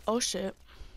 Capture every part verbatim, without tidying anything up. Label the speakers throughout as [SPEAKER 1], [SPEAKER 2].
[SPEAKER 1] Oh shit.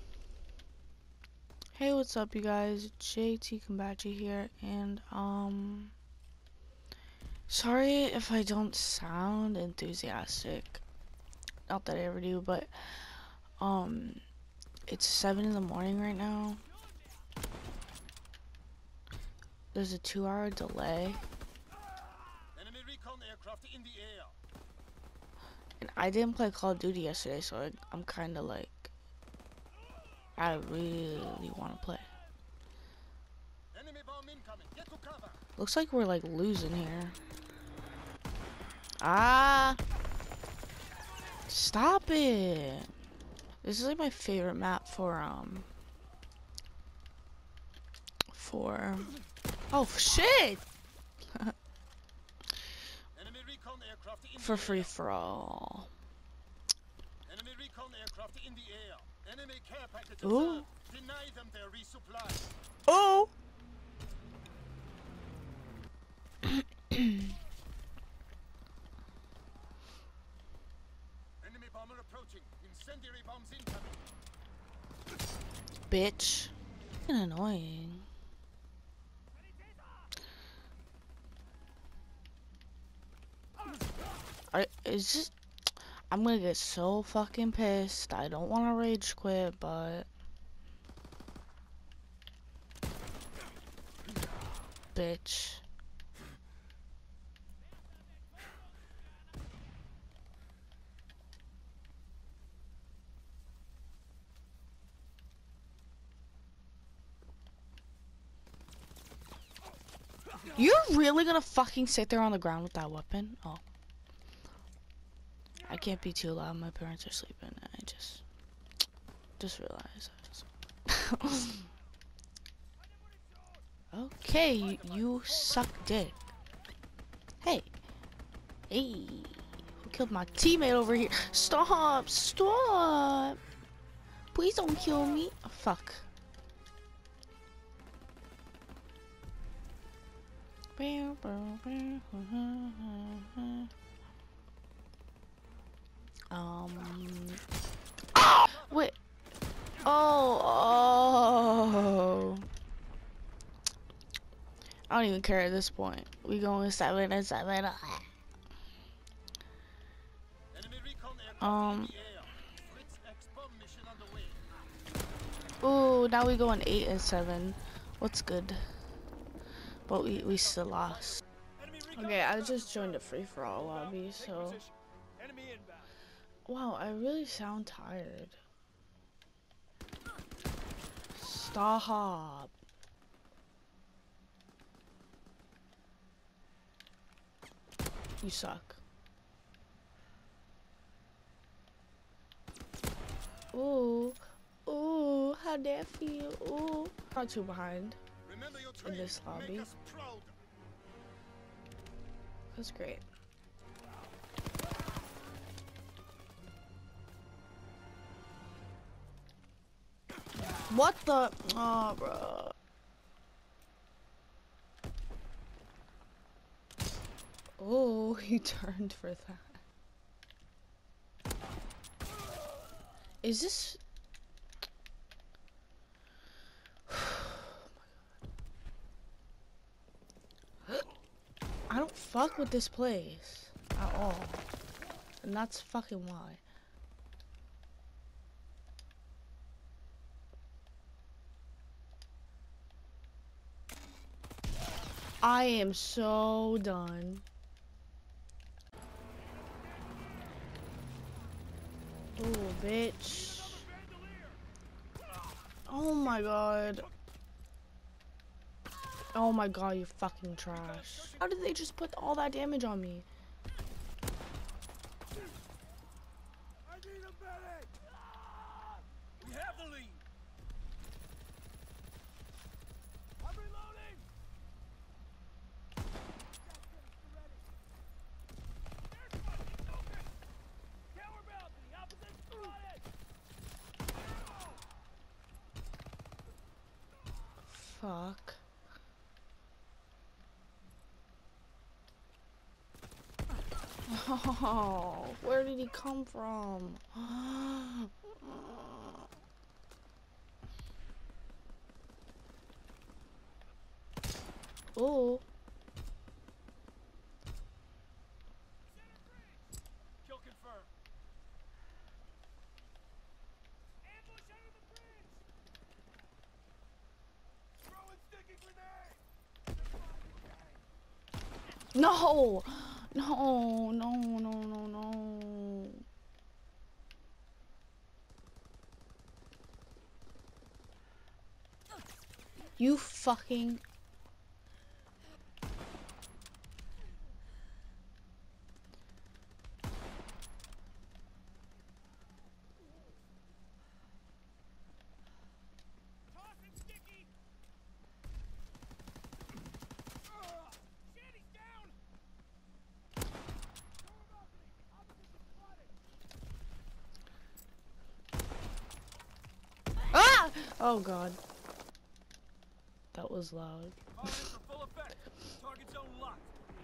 [SPEAKER 1] Hey, what's up you guys? J T Kombachi here, and um sorry if I don't sound enthusiastic. Not that I ever do, but um it's seven in the morning right now. There's a two hour delay.
[SPEAKER 2] Enemy recon aircraft in the air.
[SPEAKER 1] And I didn't play Call of Duty yesterday, so I, I'm kinda like I really wanna play.
[SPEAKER 2] Enemy bomb incoming. Get to cover.
[SPEAKER 1] Looks like we're like losing here. Ah, stop it. This is like my favorite map for um for oh shit
[SPEAKER 2] Enemy recon aircraft in
[SPEAKER 1] for
[SPEAKER 2] the
[SPEAKER 1] free
[SPEAKER 2] air.
[SPEAKER 1] for all.
[SPEAKER 2] Enemy recon aircraft in the air. Enemy care package
[SPEAKER 1] Ooh.
[SPEAKER 2] observed. Deny them their resupply.
[SPEAKER 1] Oh.
[SPEAKER 2] Enemy bomber approaching. Incendiary bombs incoming.
[SPEAKER 1] Bitch. Fucking annoying. I it's just I'm gonna get so fucking pissed. I don't want to rage quit, but bitch. You're really gonna fucking sit there on the ground with that weapon? Oh. I can't be too loud. My parents are sleeping. I just, just realized. I just okay, you, you suck dick. Hey, hey, who killed my teammate over here? Stop, stop. Please don't kill me. Oh, fuck. Um. Oh, wait. Oh, oh. I don't even care at this point. We going seven and seven.
[SPEAKER 2] Enemy recon aircraft
[SPEAKER 1] Um.
[SPEAKER 2] in the air. Fritz X bomb mission underway.
[SPEAKER 1] Ooh, now we going eight and seven. What's good? But we we still lost. Okay, I just joined a free for all lobby, so.
[SPEAKER 2] Enemy inbound.
[SPEAKER 1] Wow, I really sound tired. Stop. You suck. Ooh, ooh, how dare I feel? Ooh, not too behind
[SPEAKER 2] Remember your
[SPEAKER 1] in
[SPEAKER 2] training.
[SPEAKER 1] this lobby.
[SPEAKER 2] Make us proud.
[SPEAKER 1] That's great. What the? Oh, bro. Oh, he turned for that. Is this? I don't fuck with this place at all, and that's fucking why. I am so done. Oh, bitch. Oh my god. Oh my god, you're fucking trash. How did they just put all that damage on me?
[SPEAKER 2] I need a medic. We have the lead. I'm reloading. Counterbound to the opposite spotted.
[SPEAKER 1] Fuck. Oh, where did he come from? No! No, no, no, no, no. You fucking...
[SPEAKER 2] Tossing sticky. Ugh. Shit, he's down. Door balcony. Opposition spotted.
[SPEAKER 1] Ah! Oh god. That was loud.
[SPEAKER 2] Fire for full effect. Target zone locked.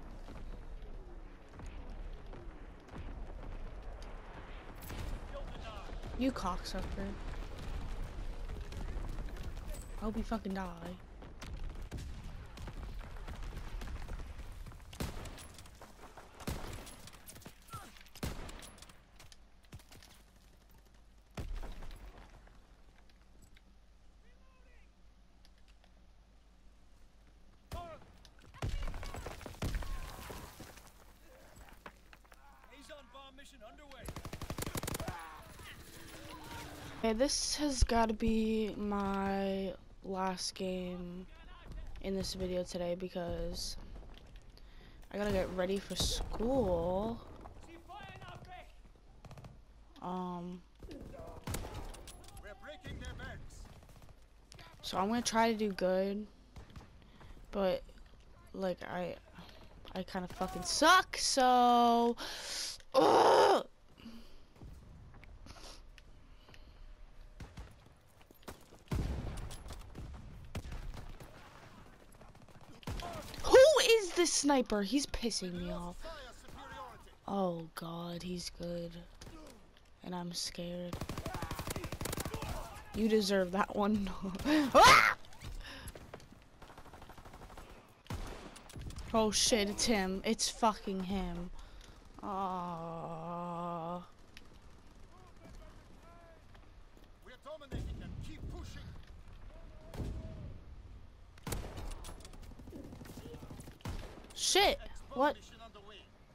[SPEAKER 2] Kill denied.
[SPEAKER 1] You cocksucker. I hope you fucking die.
[SPEAKER 2] Azon bomb mission underway.
[SPEAKER 1] Okay, this has got to be my last game in this video today because I gotta get ready for school. Um,
[SPEAKER 2] We're breaking their backs.
[SPEAKER 1] so I'm gonna try to do good, but like I, I kind of fucking suck. So, ugh! Who is this sniper? He's pissing me off.
[SPEAKER 2] Fire superiority.
[SPEAKER 1] Oh god, he's good. And I'm scared. You deserve that one. Ah! Oh shit, it's him. It's fucking him. Ah.
[SPEAKER 2] We're dominating them. Keep pushing.
[SPEAKER 1] Shit. What?
[SPEAKER 2] Mission underway.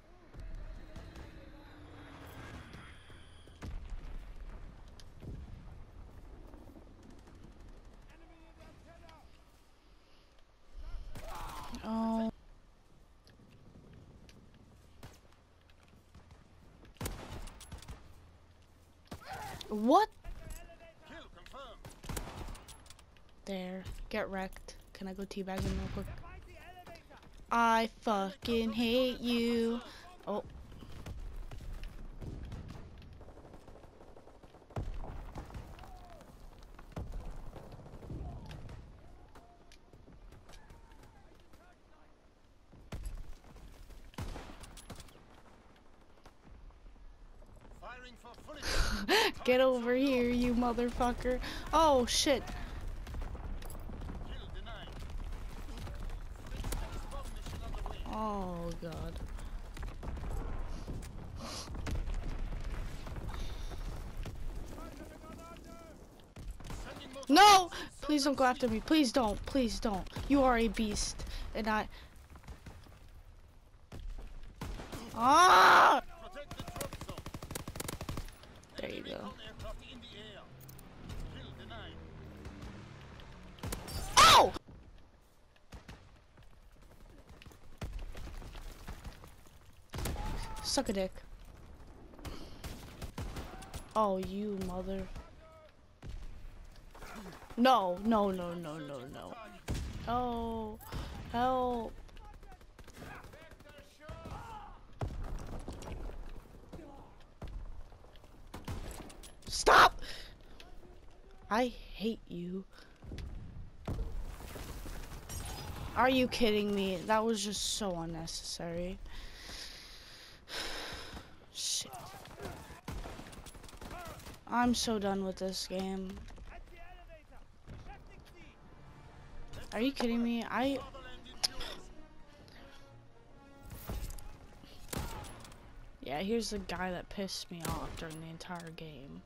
[SPEAKER 1] Oh. What?
[SPEAKER 2] Kill confirmed.
[SPEAKER 1] There. Get wrecked. Can I go teabag him real quick? I fucking hate you. Oh.
[SPEAKER 2] Firing for fully.
[SPEAKER 1] Get over here, you motherfucker. Oh shit.
[SPEAKER 2] Kill denied. Next bomb mission underway.
[SPEAKER 1] Oh god.
[SPEAKER 2] Sending more
[SPEAKER 1] No! Please don't go after me. Please don't. Please don't. You are a beast. And I... Ah!
[SPEAKER 2] Protect the drop zone.
[SPEAKER 1] There you go.
[SPEAKER 2] Aircraft in the air. Kill denied.
[SPEAKER 1] Oh! Suck a dick. Oh, you mother... No, no, no, no, no, no. Oh, help. Stop! I hate you. Are you kidding me? That was just so unnecessary. Shit. I'm so done with this game.
[SPEAKER 2] At the elevator. Shifting C.
[SPEAKER 1] Are you kidding me? I...
[SPEAKER 2] Fatherland endures.
[SPEAKER 1] Yeah, here's the guy that pissed me off during the entire game.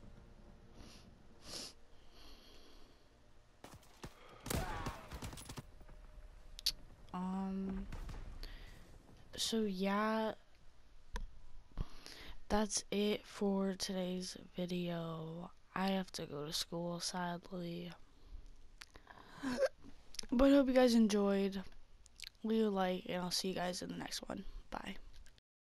[SPEAKER 1] Um... so yeah, that's it for today's video. I have to go to school, sadly. But I hope you guys enjoyed. Leave a like, and I'll see you guys in the next one. Bye.